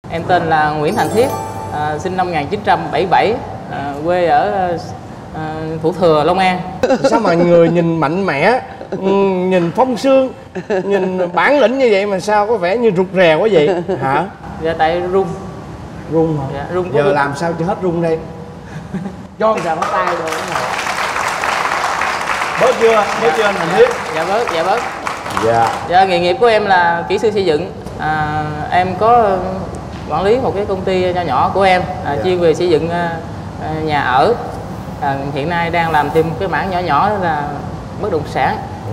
Em tên là Nguyễn Thành Thiết, sinh năm 1977, quê ở Thủ Thừa, Long An. Sao mà người nhìn mạnh mẽ, nhìn phong sương, nhìn bản lĩnh như vậy mà sao có vẻ như rụt rè quá vậy hả? Dạ tại run. Run hả? Dạ, run. Giờ làm sao cho hết run đây? Cho một tràng bắt tay rồi. Bớt chưa? Bớt chưa anh Thành Thiết? Dạ bớt, dạ bớt. Dạ. Dạ, nghề nghiệp của em là kỹ sư xây dựng. Em có quản lý một cái công ty nho nhỏ của em, chuyên về xây dựng nhà ở. Hiện nay đang làm thêm cái mảng nhỏ nhỏ là bất động sản.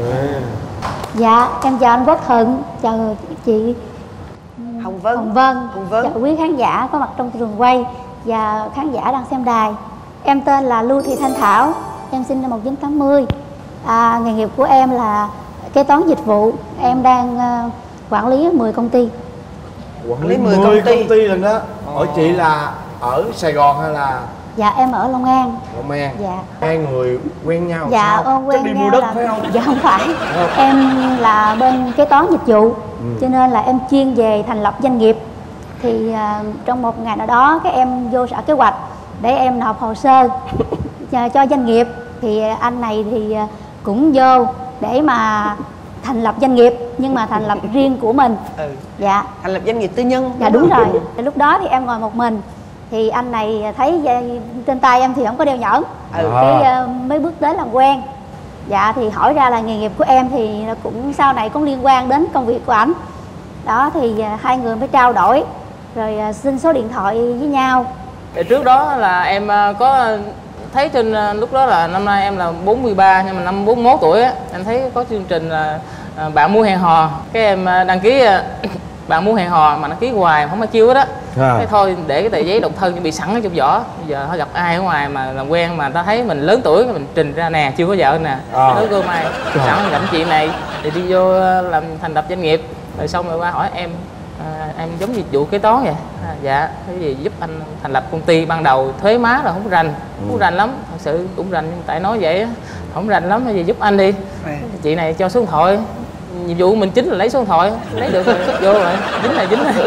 Dạ, em chào anh Quốc Thuận, chào chị Hồng Vân. Hồng Vân. Vâng. Chào quý khán giả có mặt trong trường quay và khán giả đang xem đài. Em tên là Lưu Thị Thanh Thảo, em sinh năm 1980. Nghề nghiệp của em là kế toán dịch vụ. Em đang quản lý 10 công ty. Quản lý 10 công ty lần đó. Hỏi chị là ở Sài Gòn hay là? Dạ em ở Long An. Long An. Dạ. Hai người quen nhau Dạ sao? quen Chắc đi nhau mua đất là... phải không? Dạ không phải. Em là bên kế toán dịch vụ, cho nên là em chuyên về thành lập doanh nghiệp. Thì trong một ngày nào đó các em vô sở kế hoạch để em nộp hồ sơ cho doanh nghiệp. Thì anh này thì cũng vô để mà thành lập doanh nghiệp, nhưng mà thành lập riêng của mình. Dạ. Thành lập doanh nghiệp tư nhân. Dạ đúng rồi. Lúc đó thì em ngồi một mình, thì anh này thấy trên tay em thì không có đeo nhẫn, cái mới bước đến làm quen. Dạ thì hỏi ra là nghề nghiệp của em thì cũng sau này cũng liên quan đến công việc của ảnh. Đó thì hai người mới trao đổi rồi xin số điện thoại với nhau. Trước đó là em có thấy trên lúc đó là năm nay em là 43, nhưng mà năm 41 tuổi á, em thấy có chương trình là bạn mua hẹn hò, cái em đăng ký bạn mua hẹn hò mà nó ký hoài không có chiêu hết á. Thế thôi để cái tờ giấy độc thân bị sẵn ở trong giỏ, bây giờ thôi gặp ai ở ngoài mà làm quen mà ta thấy mình lớn tuổi mình trình ra nè, chưa có vợ nè, nói cô mai sẵn gặp chị này thì đi vô làm thành lập doanh nghiệp. Rồi xong rồi qua hỏi em giống dịch vụ kế toán vậy. Dạ, cái gì giúp anh thành lập công ty, ban đầu thuế má là không rành, không rành lắm, thật sự cũng rành nhưng tại nói vậy á, không rành lắm, cái gì giúp anh đi. Chị này cho số điện thoại, nhiệm vụ mình chính là lấy số điện thoại, lấy được rồi vô rồi, dính này.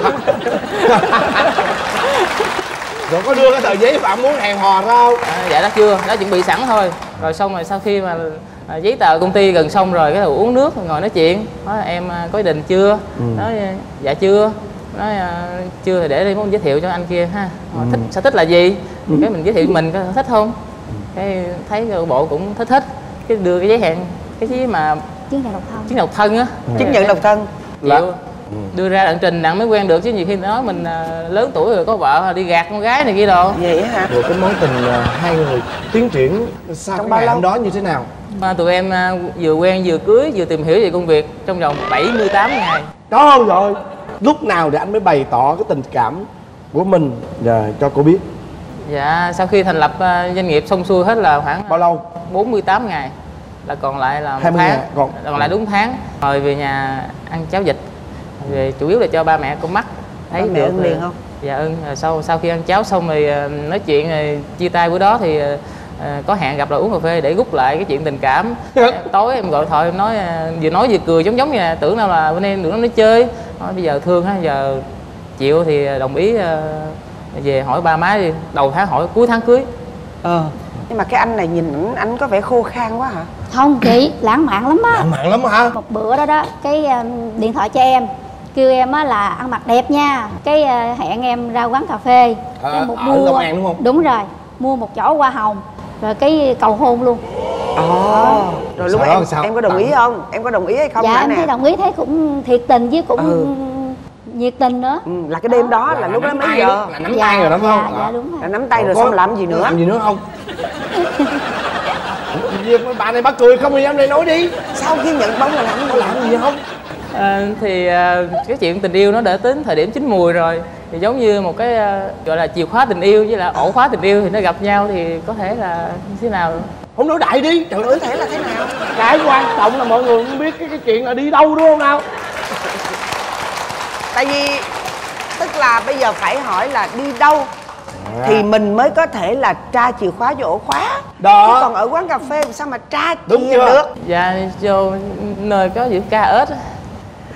Rồi có đưa cái tờ giấy bạn muốn hẹn hò ra không? Dạ đã chưa, đã chuẩn bị sẵn thôi. Rồi xong rồi sau khi mà giấy tờ công ty gần xong rồi, cái đầu uống nước ngồi nói chuyện, nói em có ý định chưa? Nói dạ chưa. Nói chưa thì để đi muốn giới thiệu cho anh kia ha. Thích sở thích là gì? Cái mình giới thiệu mình có thích không? Cái thấy bộ cũng thích, cái đưa cái giấy hẹn, cái giấy mà chứng nhận độc thân. Chứng nhận độc thân á. Chứng nhận độc thân. Chịu. Đưa ra đặng trình đặng mới quen được, chứ nhiều khi nói mình lớn tuổi rồi có vợ đi gạt con gái này kia đồ. Vậy hả? Rồi cái mối tình hai người tiến triển sau trong cái bao ngày lâu hôm đó như thế nào? Tụi em vừa quen vừa cưới vừa tìm hiểu về công việc trong vòng 78 ngày. Đó rồi. Lúc nào thì anh mới bày tỏ cái tình cảm của mình cho cô biết? Dạ sau khi thành lập doanh nghiệp xong xuôi hết là khoảng bao lâu? 48 ngày, là còn lại là 1 tháng. Còn lại đúng tháng. Rồi về nhà ăn cháo vịt, về chủ yếu là cho ba mẹ con mắt thấy ba mẹ được ưng liền không? Dạ ưng. Sau khi ăn cháo xong rồi nói chuyện rồi chia tay bữa đó thì có hẹn gặp lại uống cà phê để rút lại cái chuyện tình cảm. Tối em gọi điện thoại em nói vừa cười giống như nè, tưởng đâu là bên em tưởng nói chơi, nói bây giờ thương á, giờ chịu thì đồng ý về hỏi ba má đi, đầu tháng hỏi cuối tháng cưới. Nhưng mà cái anh này nhìn ảnh có vẻ khô khan quá hả? Không chị, lãng mạn lắm á. Lãng mạn lắm hả? Một bữa đó cái điện thoại cho em, kêu em á là ăn mặc đẹp nha, cái hẹn em ra quán cà phê, cái ở Long An đúng không? Đúng rồi, mua một chỏ hoa hồng rồi cái cầu hôn luôn. Rồi lúc em có đồng ý không? Em có đồng ý hay không? Dạ em thấy đồng ý, thấy cũng thiệt tình với cũng nhiệt tình nữa. Là cái đêm đó là lúc đó mấy giờ? Là nắm tay rồi đúng không? Dạ đúng rồi. Là nắm tay rồi xong làm gì nữa? Làm gì nữa không? Bà này bắt cười không thì em đây nói đi. Sau khi nhận bóng là làm gì không? Cái chuyện tình yêu nó đã đến thời điểm chín mùi rồi, thì giống như một cái gọi là chìa khóa tình yêu với là ổ khóa tình yêu, thì nó gặp nhau thì có thể là như thế nào? Không nói đại đi. Trời ơi, có thể là thế nào? Cái quan trọng là mọi người không biết cái chuyện là đi đâu đúng không nào? Tại vì tức là bây giờ phải hỏi là đi đâu thì mình mới có thể là tra chìa khóa vô ổ khóa đó. Chứ còn ở quán cà phê sao mà tra chìa được? Dạ vô nơi có những ca ếch.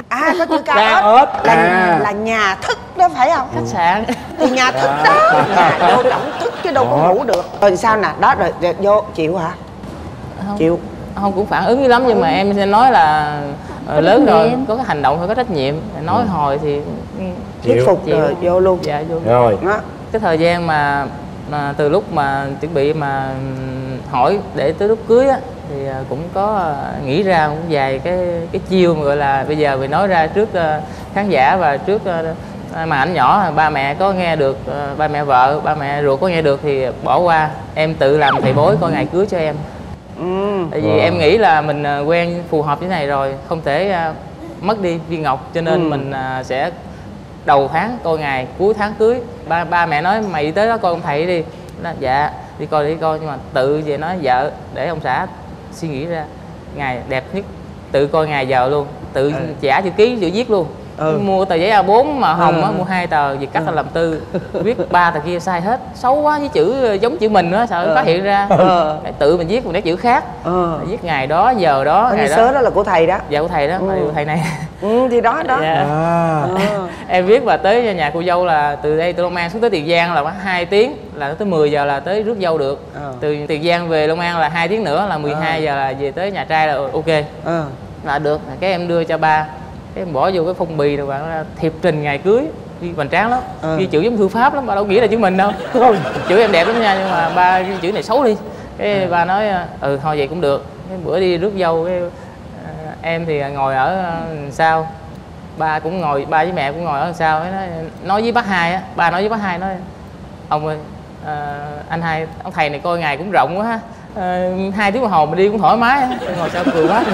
À có chữ K Ca ớt ớt. là nhà thức đó phải không? Khách sạn. Thì nhà thức đó, nhà vô trọng thức chứ đâu có ngủ được. Rồi sao nè, đó rồi vô chịu hả? Không. Chịu. Không cũng phản ứng dữ lắm nhưng mà em sẽ nói là lớn rồi có cái hành động phải có trách nhiệm, nói hồi thì Thuyết phục rồi vô luôn. Dạ vô. Rồi Đó. Cái thời gian mà từ lúc mà chuẩn bị mà hỏi để tới lúc cưới á thì cũng có nghĩ ra cũng vài cái chiêu mà gọi là bây giờ mình nói ra trước khán giả và trước màn ảnh nhỏ, ba mẹ có nghe được, ba mẹ vợ, ba mẹ ruột có nghe được thì bỏ qua, em tự làm thầy bói coi ngày cưới cho em. Tại vì em nghĩ là mình quen phù hợp như thế này rồi, không thể mất đi viên ngọc, cho nên mình sẽ đầu tháng coi ngày, cuối tháng cưới. Ba mẹ nói mày đi tới đó coi ông thầy đi. Đó, dạ đi coi nhưng mà tự về nói vợ để ông xã suy nghĩ ra ngày đẹp nhất, tự coi ngày giờ luôn, tự trả chữ ký chữ viết luôn. Mua tờ giấy A4 mà hồng á, mua 2 tờ việc cắt làm 4, viết 3 tờ kia sai hết, xấu quá, với chữ giống chữ mình đó sợ phát hiện ra. Tự mình viết một nét chữ khác, viết ngày đó giờ đó. Ngày sớ đó là của thầy đó. Dạ của thầy đó, thầy này. Thì đó đó. Dạ. Em viết và tới nhà cô dâu là từ đây từ Long An xuống tới Tiền Giang là 2 tiếng, là tới 10 giờ là tới rước dâu được. Từ Tiền Giang về Long An là 2 tiếng nữa là 12 giờ là về tới nhà trai là ok. Là được, cái em đưa cho ba, cái em bỏ vô cái phong bì rồi bạn là thiệp trình ngày cưới, ghi hoành tráng lắm, ghi chữ giống thư pháp lắm, ba đâu nghĩ là chữ mình đâu. Chữ em đẹp lắm nha, nhưng mà ba ghi chữ này xấu đi. Cái ba nói thôi vậy cũng được. Cái bữa đi rước dâu cái em thì ngồi ở sau, ba cũng ngồi, ba với mẹ cũng ngồi ở sau. Cái nói với bác Hai á, ba nói với bác Hai nói ông ơi, anh Hai, ông thầy này coi ngày cũng rộng quá ha, 2 tiếng đồng hồ mà đi cũng thoải mái á. Ngồi sau cười quá.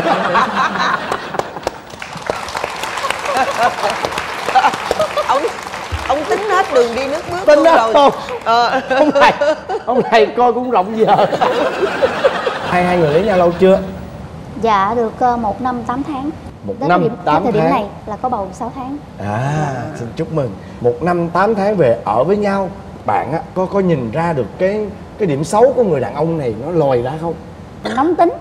ông tính hết đường đi nước bước tính luôn đó rồi. không? Ông thầy coi cũng rộng giờ. Hai người lấy nhau lâu chưa? Dạ được 1 năm 8 tháng. 1 năm 8 thời điểm tháng. này là có bầu 6 tháng. Xin chúc mừng. 1 năm 8 tháng về ở với nhau, bạn á có nhìn ra được cái điểm xấu của người đàn ông này nó lòi ra không? Nóng tính.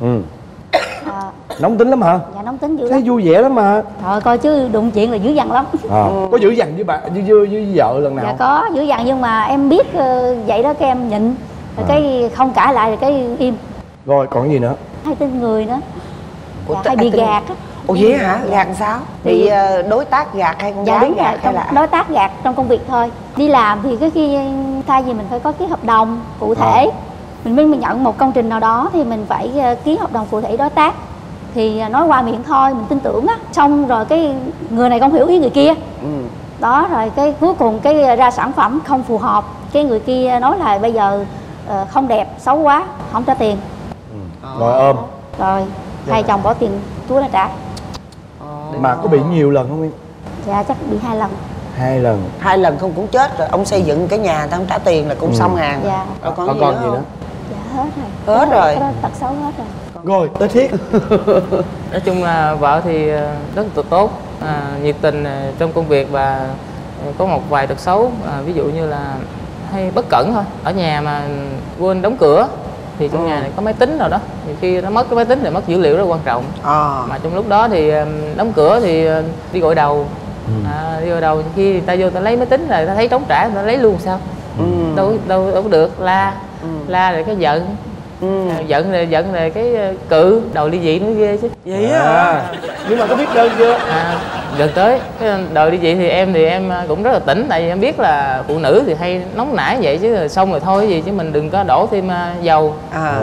Nóng tính lắm hả? Dạ nóng tính dữ Thấy lắm. vui vẻ lắm mà. Trời coi chứ đụng chuyện là dữ dằn lắm. Có dữ dằn với bạn với vợ lần nào? Dạ có dữ dằn nhưng mà em biết vậy đó, cái em nhịn rồi cái không cãi lại rồi cái im. Rồi còn gì nữa? Hay tin người nữa. Dạ, hay bị gạt á. Ủa vậy hả? Gạt sao? Bị đối tác gạt hay con dạ, gái đúng gạt rồi, hay là đối tác gạt trong công việc thôi. Đi làm thì cái khi thay vì mình phải có cái hợp đồng cụ thể, mình nhận một công trình nào đó thì mình phải ký hợp đồng cụ thể đối tác. Thì nói qua miệng thôi, mình tin tưởng á, xong rồi cái người này không hiểu ý người kia. Đó rồi cái cuối cùng cái ra sản phẩm không phù hợp, cái người kia nói là bây giờ không đẹp, xấu quá, không trả tiền. Rồi ôm. Rồi hai chồng bỏ tiền túi ra trả. Mà có bị nhiều lần không em? Dạ chắc bị 2 lần. 2 lần. 2 lần không cũng chết rồi. Ông xây dựng cái nhà ta không trả tiền là cũng xong hàng. Dạ. Rồi còn Có gì con nữa gì không? nữa? Dạ hết rồi. Hết rồi. Cái đó tật xấu hết rồi. Rồi tới Thiết. Nói chung là vợ thì rất là tốt, nhiệt tình trong công việc và có một vài tật xấu, ví dụ như là hay bất cẩn thôi. Ở nhà mà quên đóng cửa thì trong nhà này có máy tính rồi đó, thì khi nó mất cái máy tính thì mất dữ liệu rất quan trọng. Mà trong lúc đó thì đóng cửa thì đi gội đầu, đi gội đầu khi ta vô ta lấy máy tính rồi ta thấy trống trải ta lấy luôn sao? Đâu có được, la rồi cái giận. Giận rồi cái cự đầu ly dị nữa ghê chứ. Vậy à? Nhưng mà có biết đơn chưa? Gần tới cái đời ly dị thì em cũng rất là tỉnh, tại vì em biết là phụ nữ thì hay nóng nảy vậy chứ, xong rồi thôi gì chứ mình đừng có đổ thêm dầu.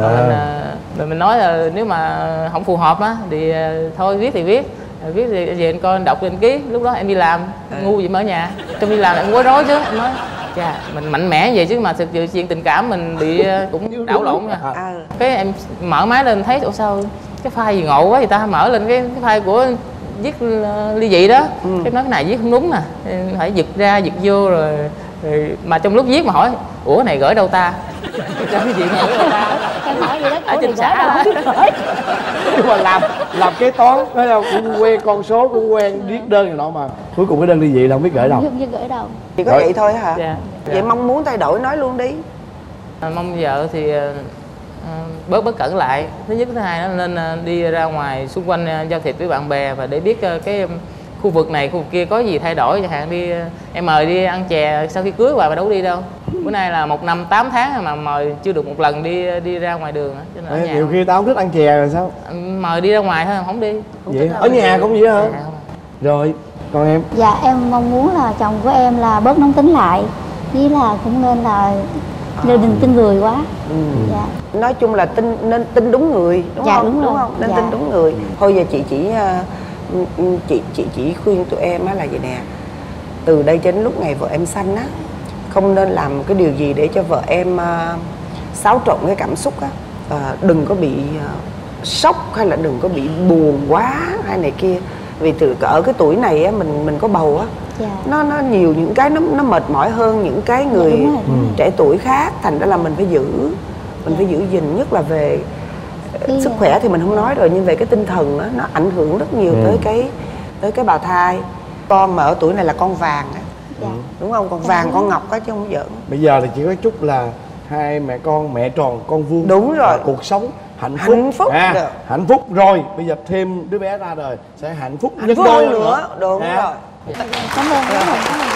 Mình nói là nếu mà không phù hợp á thì thôi viết thì viết thì về anh coi anh đọc anh ký. Lúc đó em đi làm ngu gì mà ở nhà, trong đi làm em quấy rối chứ. Em nói chà mình mạnh mẽ vậy chứ mà thực sự chuyện tình cảm mình bị cũng đảo lộn nha. Cái em mở máy lên thấy ủa sao cái file gì ngộ quá, người ta mở lên cái file của viết ly dị đó. Cái nói cái này viết không đúng nè, phải giật ra giật vô rồi mà trong lúc viết mà hỏi ủa này gửi đâu ta? Cái gì mà gửi đâu ta? Em hỏi gì đó ở trên xã Nhưng mà làm kế toán thấy không, cũng quen con số, cũng quen viết đơn này nọ mà cuối cùng cái đơn ly dị là không biết gửi đâu. Không biết gửi đâu. Chỉ có vậy thôi hả? Dạ. Vậy mong muốn thay đổi nói luôn đi. Mong vợ thì bớt bất cẩn lại. Thứ nhất, thứ hai nó nên đi ra ngoài xung quanh giao thiệp với bạn bè và để biết cái khu vực này khu vực kia có gì thay đổi, chẳng hạn đi em mời đi ăn chè sau khi cưới mà đâu có đi đâu. Bữa nay là 1 năm 8 tháng mà mời chưa được một lần đi ra ngoài đường, cho nên ở nhà nhiều khi tao không thích ăn chè rồi sao? Mời đi ra ngoài thôi, không đi. Không Vậy ở nhà cũng vậy hả? Rồi còn em? Dạ em mong muốn là chồng của em là bớt nóng tính lại, với là cũng nên là đừng tin người quá. Dạ. Nói chung là nên tin đúng người, đúng Dạ, không? đúng không? Nên dạ. tin đúng người. Thôi giờ chị chỉ khuyên tụi em á là vậy nè. Từ đây đến lúc ngày vợ em sanh á, không nên làm cái điều gì để cho vợ em xáo trộn cái cảm xúc á. Đừng có bị sốc hay là đừng có bị buồn quá hay này kia. Vì ở cái tuổi này á, mình có bầu á, Dạ. nó nhiều những cái nó mệt mỏi hơn những cái người đúng rồi. trẻ tuổi khác. Thành ra là mình phải phải giữ gìn, nhất là về sức khỏe thì mình không nói rồi, nhưng về cái tinh thần đó, nó ảnh hưởng rất nhiều tới cái bào thai. Con mà ở tuổi này là con vàng á, đúng không? Con vàng con ngọc á chứ không giỡn. Bây giờ thì chỉ có chúc là hai mẹ con mẹ tròn con vuông. Đúng rồi. Cuộc sống hạnh phúc hạnh phúc rồi bây giờ thêm đứa bé ra đời sẽ hạnh phúc Hạnh nhân phúc đôi nữa. Đúng rồi. Cảm ơn.